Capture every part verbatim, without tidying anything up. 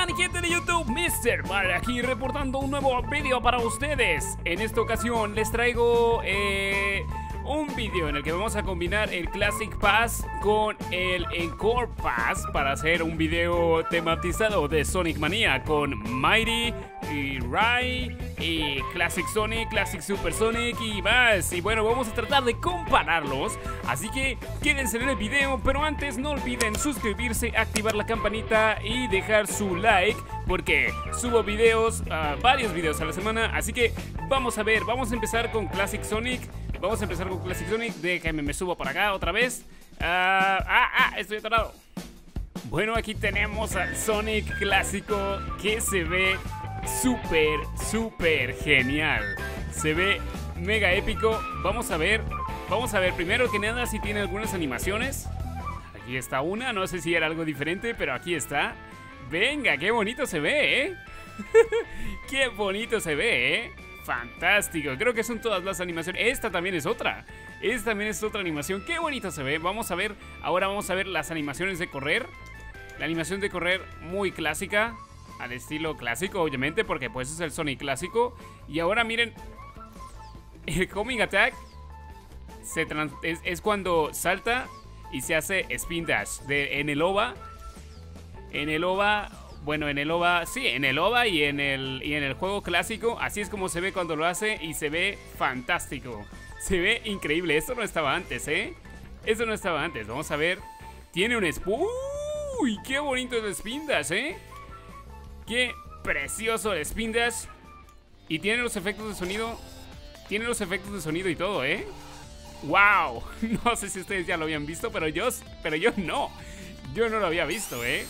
están, gente de YouTube? Mister Mario aquí reportando un nuevo video para ustedes. En esta ocasión les traigo eh, un video en el que vamos a combinar el Classic Pass con el Encore Pass para hacer un video tematizado de Sonic Mania con Mighty y Rai y Classic Sonic, Classic Super Sonic y más. Y bueno, vamos a tratar de compararlos, así que quédense en el video, pero antes no olviden suscribirse, activar la campanita y dejar su like, porque subo videos, uh, varios videos a la semana. Así que vamos a ver, vamos a empezar con Classic Sonic. Vamos a empezar con Classic Sonic. Déjame, me subo para acá otra vez. uh, Ah, ah, estoy atorado. Bueno, aquí tenemos al Sonic clásico, que se ve súper, súper genial. Se ve mega épico. Vamos a ver, vamos a ver primero que nada si tiene algunas animaciones. Aquí está una, no sé si era algo diferente, pero aquí está. Venga, qué bonito se ve, ¿eh? Qué bonito se ve, ¿eh? Fantástico, creo que son todas las animaciones. Esta también es otra. Esta también es otra animación. Qué bonito se ve. Vamos a ver, ahora vamos a ver las animaciones de correr. La animación de correr muy clásica, al estilo clásico, obviamente, porque pues es el Sonic clásico. Y ahora miren, el Homing Attack se es, es cuando salta y se hace Spin Dash de, en el OVA. En el OVA, bueno, en el OVA, sí, en el OVA y en el, y en el juego clásico. Así es como se ve cuando lo hace y se ve fantástico. Se ve increíble. Esto no estaba antes, ¿eh? Esto no estaba antes. Vamos a ver. Tiene un Spin. ¡Uy! ¡Qué bonito el Spin Dash, eh! ¡Qué precioso el Spin Dash! Y tiene los efectos de sonido. Tiene los efectos de sonido y todo, ¿eh? ¡Wow! No sé si ustedes ya lo habían visto, pero yo, pero yo no. Yo no lo había visto, ¿eh?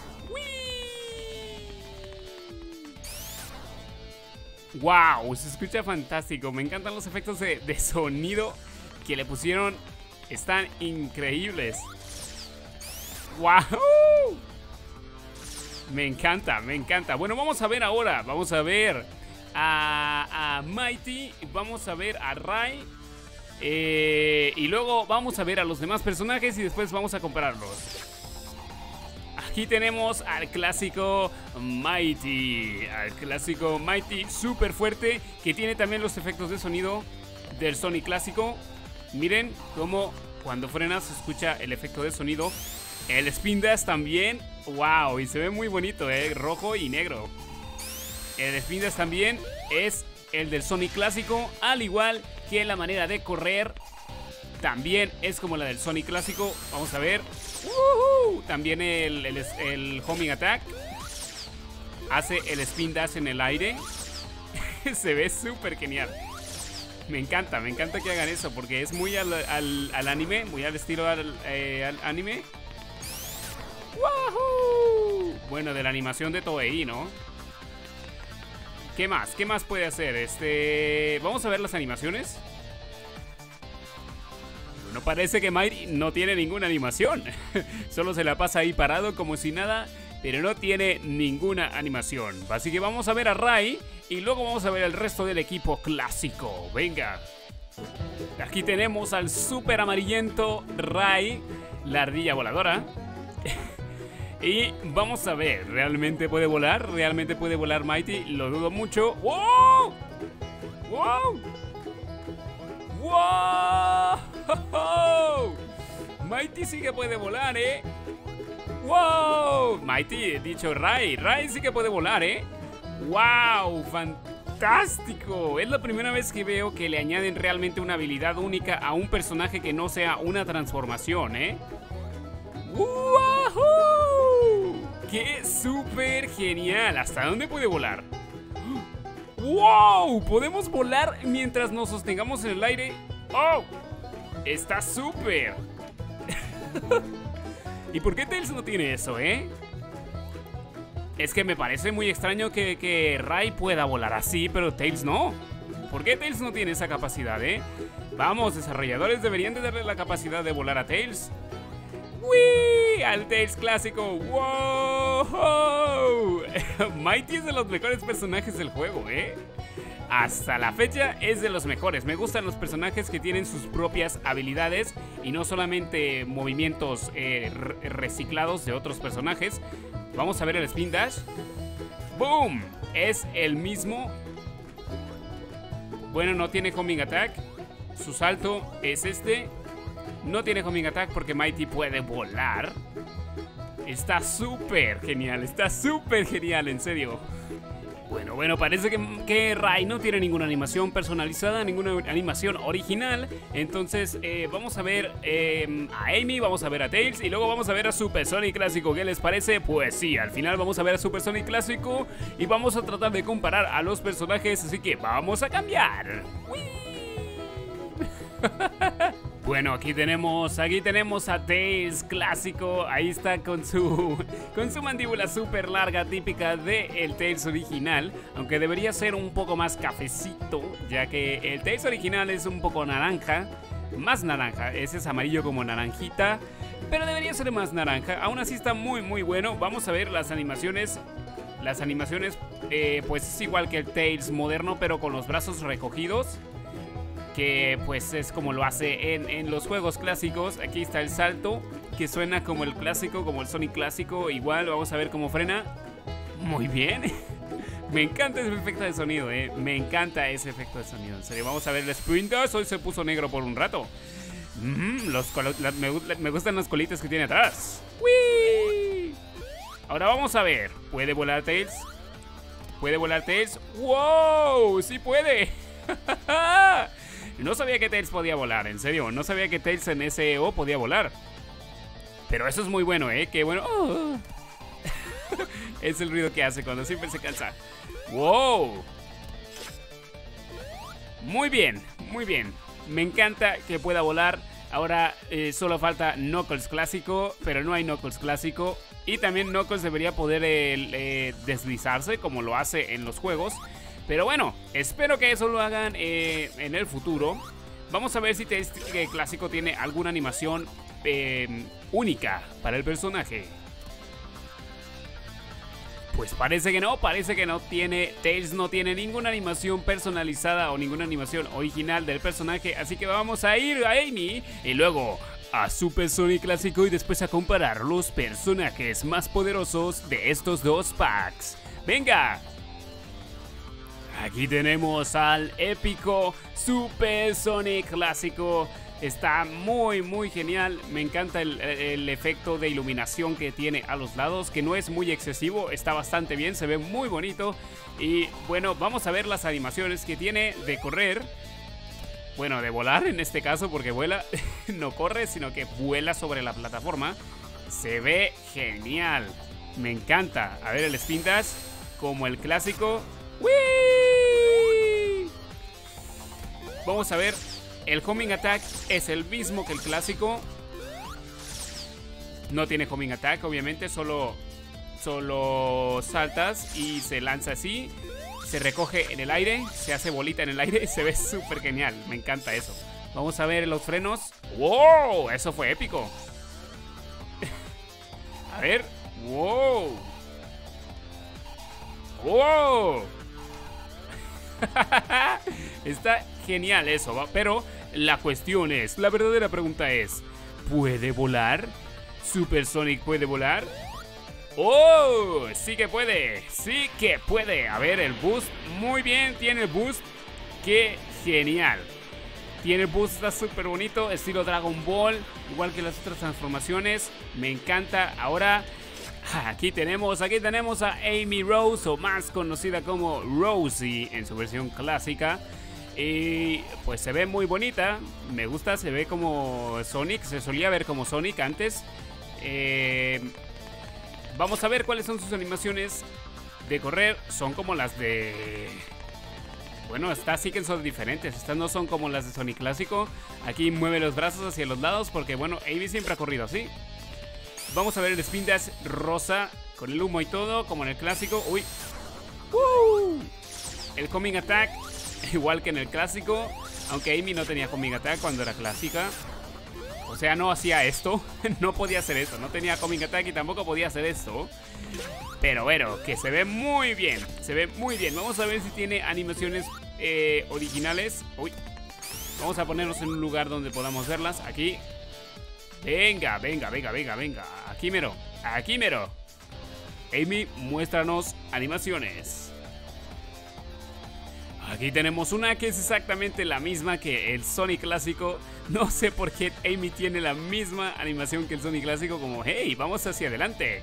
¡Wow! Se escucha fantástico. Me encantan los efectos de, de sonido que le pusieron. Están increíbles. ¡Wow! Me encanta, me encanta. Bueno, vamos a ver ahora. Vamos a ver a, a Mighty. Vamos a ver a Rai. Eh, y luego vamos a ver a los demás personajes y después vamos a compararlos. Aquí tenemos al clásico Mighty. Al clásico Mighty súper fuerte, que tiene también los efectos de sonido del Sonic clásico. Miren cómo cuando frena se escucha el efecto de sonido. El Spin Dash también. Wow, y se ve muy bonito, eh, rojo y negro. El Spin Dash también es el del Sonic clásico, al igual que la manera de correr también es como la del Sonic clásico. Vamos a ver. ¡Woohoo! También el, el, el Homing Attack hace el Spin Dash en el aire. Se ve súper genial. Me encanta, me encanta que hagan eso, porque es muy al, al, al anime, muy al estilo al, eh, al anime. ¡Woohoo! Bueno, de la animación de Toei, ¿no? ¿Qué más? ¿Qué más puede hacer? Este... Vamos a ver las animaciones. No parece que Mighty no tiene ninguna animación. Solo se la pasa ahí parado como si nada, pero no tiene ninguna animación. Así que vamos a ver a Rai y luego vamos a ver el resto del equipo clásico. Venga. Aquí tenemos al súper amarillento Rai, la ardilla voladora. Y vamos a ver, ¿realmente puede volar? ¿Realmente puede volar Mighty? Lo dudo mucho. ¡Wow! ¡Wow! ¡Wow! Mighty sí que puede volar, ¿eh? ¡Wow! Mighty, dicho Rai. Rai sí que puede volar, ¿eh? ¡Wow! ¡Fantástico! Es la primera vez que veo que le añaden realmente una habilidad única a un personaje que no sea una transformación, ¿eh? ¡Wow! ¡Qué súper genial! ¿Hasta dónde puede volar? ¡Wow! ¿Podemos volar mientras nos sostengamos en el aire? ¡Oh! ¡Está súper! ¿Y por qué Tails no tiene eso, eh? Es que me parece muy extraño que, que Rai pueda volar así, pero Tails no. ¿Por qué Tails no tiene esa capacidad, eh? Vamos, desarrolladores deberían de darle la capacidad de volar a Tails. ¡Wii! Al Tails clásico. ¡Wow! Mighty es de los mejores personajes del juego, ¿eh? Hasta la fecha es de los mejores. Me gustan los personajes que tienen sus propias habilidades y no solamente movimientos eh, reciclados de otros personajes. Vamos a ver el Spin Dash. ¡Boom! Es el mismo. Bueno, no tiene Homing Attack. Su salto es este. No tiene Homing Attack porque Mighty puede volar. Está súper genial, está súper genial, en serio. Bueno, bueno, parece que, que Rai no tiene ninguna animación personalizada, ninguna animación original. Entonces, eh, vamos a ver eh, a Amy, vamos a ver a Tails y luego vamos a ver a Super Sonic Clásico. ¿Qué les parece? Pues sí, al final vamos a ver a Super Sonic Clásico y vamos a tratar de comparar a los personajes, así que vamos a cambiar. Bueno, aquí tenemos, aquí tenemos a Tails Clásico. Ahí está con su, con su mandíbula súper larga, típica del Tails original. Aunque debería ser un poco más cafecito, ya que el Tails original es un poco naranja. Más naranja, ese es amarillo como naranjita, pero debería ser más naranja. Aún así está muy muy bueno. Vamos a ver las animaciones. Las animaciones, eh, pues es igual que el Tails moderno, pero con los brazos recogidos, que pues es como lo hace en, en los juegos clásicos. Aquí está el salto, que suena como el clásico, como el Sonic clásico. Igual, vamos a ver cómo frena. Muy bien. Me encanta ese efecto de sonido, eh. Me encanta ese efecto de sonido. En serio, vamos a ver el Sprint Dash. Hoy se puso negro por un rato. Mm, los la, me, me gustan las colitas que tiene atrás. ¡Wii! Ahora vamos a ver. ¿Puede volar Tails? ¿Puede volar Tails? ¡Wow! ¡Sí puede! No sabía que Tails podía volar, en serio. No sabía que Tails en S E O podía volar. Pero eso es muy bueno, ¿eh? Qué bueno. Oh. Es el ruido que hace cuando siempre se cansa. ¡Wow! Muy bien, muy bien. Me encanta que pueda volar. Ahora eh, solo falta Knuckles Clásico, pero no hay Knuckles Clásico. Y también Knuckles debería poder eh, eh, deslizarse como lo hace en los juegos. Pero bueno, espero que eso lo hagan eh, en el futuro. Vamos a ver si este clásico tiene alguna animación eh, única para el personaje. Pues parece que no, parece que no tiene. Tails no tiene ninguna animación personalizada o ninguna animación original del personaje. Así que vamos a ir a Amy y luego a Super Sonic Clásico y después a comparar los personajes más poderosos de estos dos packs. ¡Venga! Aquí tenemos al épico Super Sonic Clásico. Está muy muy genial. Me encanta el, el efecto de iluminación que tiene a los lados, que no es muy excesivo, está bastante bien, se ve muy bonito. Y bueno, vamos a ver las animaciones que tiene de correr. Bueno, de volar en este caso, porque vuela, no corre, sino que vuela sobre la plataforma. Se ve genial, me encanta. A ver el Spin Dash, como el clásico. ¡Wii! Vamos a ver. El Homing Attack es el mismo que el clásico. No tiene Homing Attack, obviamente. Solo, solo saltas y se lanza así. Se recoge en el aire, se hace bolita en el aire y se ve súper genial. Me encanta eso. Vamos a ver los frenos. ¡Wow! Eso fue épico. A ver. ¡Wow! ¡Wow! Está genial eso, pero la cuestión es, la verdadera pregunta es, ¿puede volar? ¿Super Sonic puede volar? ¡Oh! Sí que puede, sí que puede. A ver, el boost, muy bien, tiene el boost. ¡Qué genial! Tiene el boost, está súper bonito, estilo Dragon Ball, igual que las otras transformaciones. Me encanta. Ahora... Aquí tenemos, aquí tenemos a Amy Rose, o más conocida como Rosie en su versión clásica. Y pues se ve muy bonita, me gusta, se ve como Sonic, se solía ver como Sonic antes. eh, Vamos a ver cuáles son sus animaciones de correr. Son como las de... Bueno, estas sí que son diferentes, estas no son como las de Sonic clásico. Aquí mueve los brazos hacia los lados porque bueno, Amy siempre ha corrido así. Vamos a ver el Spin Dash rosa con el humo y todo, como en el clásico. Uy. ¡Woo! El Homing Attack, igual que en el clásico, aunque Amy no tenía Homing Attack cuando era clásica. O sea, no hacía esto, no podía hacer esto, no tenía Homing Attack y tampoco podía hacer esto. Pero bueno, que se ve muy bien, se ve muy bien. Vamos a ver si tiene animaciones eh, originales. Uy. Vamos a ponernos en un lugar donde podamos verlas, aquí. Venga, venga, venga, venga, venga. Aquí mero, aquí mero. Amy, muéstranos animaciones. Aquí tenemos una que es exactamente la misma que el Sonic clásico. No sé por qué Amy tiene la misma animación que el Sonic clásico, como hey, vamos hacia adelante.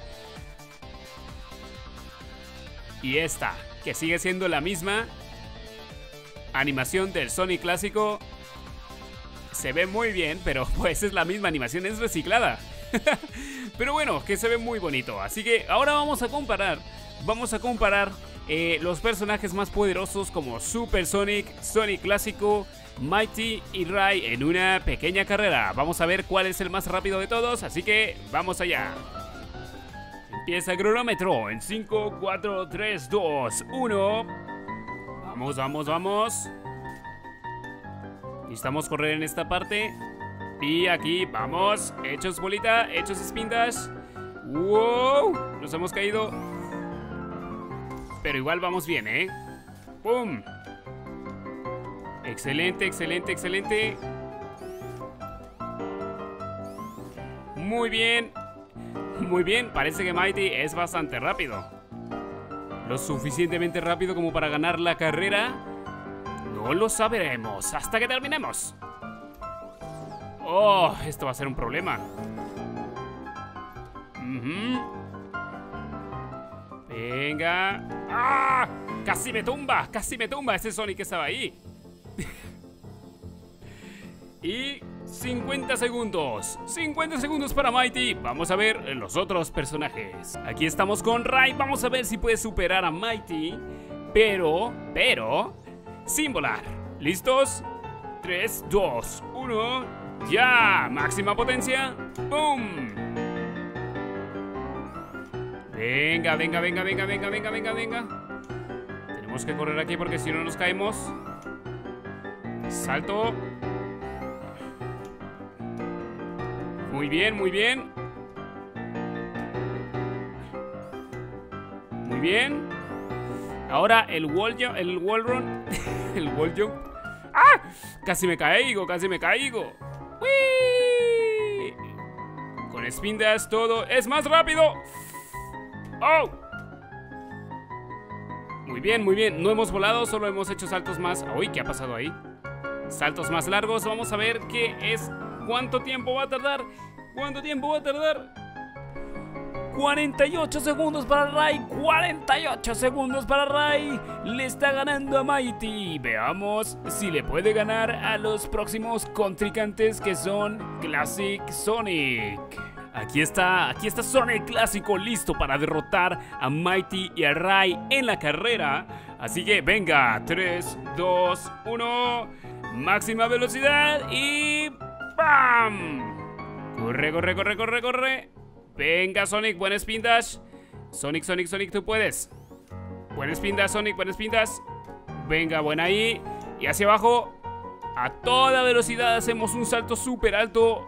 Y esta, que sigue siendo la misma animación del Sonic clásico. Se ve muy bien, pero pues es la misma animación, es reciclada. Pero bueno, que se ve muy bonito. Así que ahora vamos a comparar. Vamos a comparar eh, los personajes más poderosos como Super Sonic, Sonic clásico, Mighty y Ray en una pequeña carrera. Vamos a ver cuál es el más rápido de todos, así que vamos allá. Empieza el cronómetro en cinco, cuatro, tres, dos, uno. Vamos, vamos, vamos. Necesitamos correr en esta parte. Y aquí, vamos. Hechos bolita, hechos spin dash. ¡Wow! Nos hemos caído. Pero igual vamos bien, ¿eh? ¡Pum! Excelente, excelente, excelente. Muy bien. Muy bien, parece que Mighty es bastante rápido. Lo suficientemente rápido como para ganar la carrera. No lo sabremos hasta que terminemos. Oh, esto va a ser un problema. Uh-huh. Venga. ¡Ah! Casi me tumba, casi me tumba ese Sonic que estaba ahí. Y cincuenta segundos. cincuenta segundos para Mighty. Vamos a ver los otros personajes. Aquí estamos con Ray. Vamos a ver si puede superar a Mighty. Pero, pero, sin volar. ¿Listos? tres, dos, uno. ¡Ya! Máxima potencia. ¡Boom! Venga, venga, venga, venga, venga, venga, venga, venga. Tenemos que correr aquí porque si no nos caemos. Salto. Muy bien, muy bien. Muy bien. Ahora el wall jump, el wall run. El wall jump. ¡Ah! Casi me caigo, casi me caigo. ¡Wii! Con spin dash todo es más rápido. ¡Oh! Muy bien, muy bien. No hemos volado, solo hemos hecho saltos más. Uy, ¿qué ha pasado ahí? Saltos más largos. Vamos a ver qué es. ¿Cuánto tiempo va a tardar? ¿Cuánto tiempo va a tardar? cuarenta y ocho segundos para Ray. cuarenta y ocho segundos para Ray. Le está ganando a Mighty. Veamos si le puede ganar a los próximos contrincantes que son Classic Sonic. Aquí está, aquí está Sonic clásico listo para derrotar a Mighty y a Ray en la carrera. Así que venga, tres, dos, uno. Máxima velocidad y ¡bam! Corre, corre, corre, corre, corre. Venga, Sonic, buen spin dash. Sonic, Sonic, Sonic, tú puedes. Buen spin dash, Sonic, buen spin dash. Venga, buena ahí. Y hacia abajo. A toda velocidad hacemos un salto súper alto.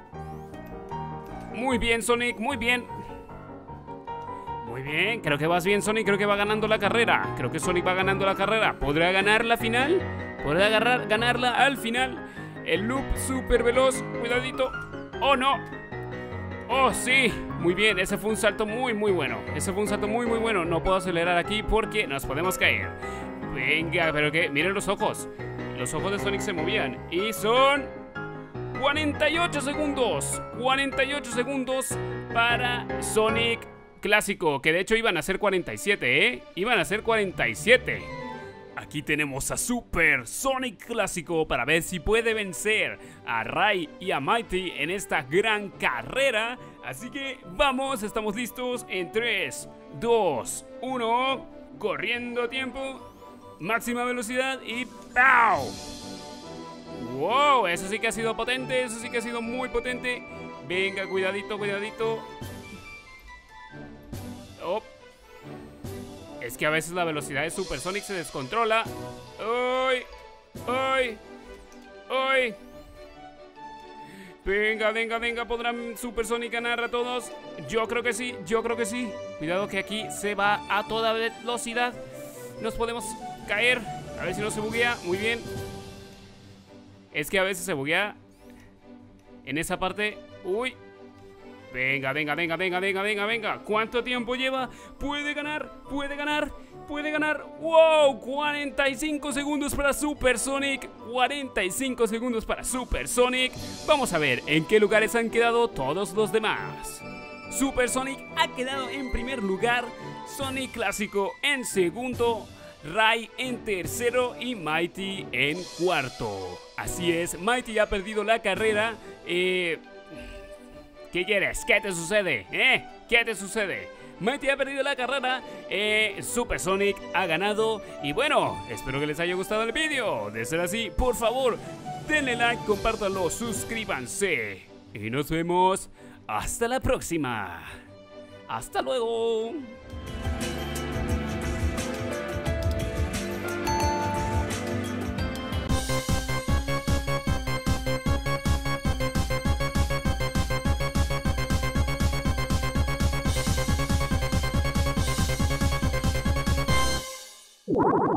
Muy bien, Sonic, muy bien. Muy bien, creo que vas bien, Sonic. Creo que va ganando la carrera. Creo que Sonic va ganando la carrera. ¿Podrá ganar la final? ¿Podrá agarrar, ganarla al final? El loop súper veloz. Cuidadito. ¡Oh, no! ¡Oh, sí! Muy bien, ese fue un salto muy, muy bueno. Ese fue un salto muy, muy bueno. No puedo acelerar aquí porque nos podemos caer. Venga, pero que... Miren los ojos. Los ojos de Sonic se movían. Y son... cuarenta y ocho segundos. cuarenta y ocho segundos para Sonic clásico. Que de hecho iban a ser cuarenta y siete, ¿eh? Iban a ser cuarenta y siete. Aquí tenemos a Super Sonic clásico para ver si puede vencer a Ray y a Mighty en esta gran carrera. Así que vamos, estamos listos en tres, dos, uno. Corriendo tiempo. Máxima velocidad y ¡pau! ¡Wow! Eso sí que ha sido potente, eso sí que ha sido muy potente. Venga, cuidadito, cuidadito. Oh. Es que a veces la velocidad de Super Sonic se descontrola. ¡Uy! ¡Uy! ¡Uy! Venga, venga, venga. ¿Podrán Super Sonic ganar a todos? Yo creo que sí, yo creo que sí. Cuidado que aquí se va a toda velocidad. Nos podemos caer. A ver si no se buguea. Muy bien. Es que a veces se buguea en esa parte. ¡Uy! Venga, venga, venga, venga, venga, venga, venga. ¿Cuánto tiempo lleva? ¿Puede ganar? ¿Puede ganar? ¿Puede ganar? ¡Wow! cuarenta y cinco segundos para Super Sonic. cuarenta y cinco segundos para Super Sonic. Vamos a ver en qué lugares han quedado todos los demás. Super Sonic ha quedado en primer lugar, Sonic Clásico en segundo, Ray en tercero y Mighty en cuarto. Así es, Mighty ha perdido la carrera. Eh, ¿Qué quieres? ¿Qué te sucede? ¿Eh? ¿Qué te sucede? Mighty ha perdido la carrera, eh, Super Sonic ha ganado. Y bueno, espero que les haya gustado el vídeo. De ser así, por favor, denle like, compártanlo, suscríbanse. Y nos vemos hasta la próxima. Hasta luego. What?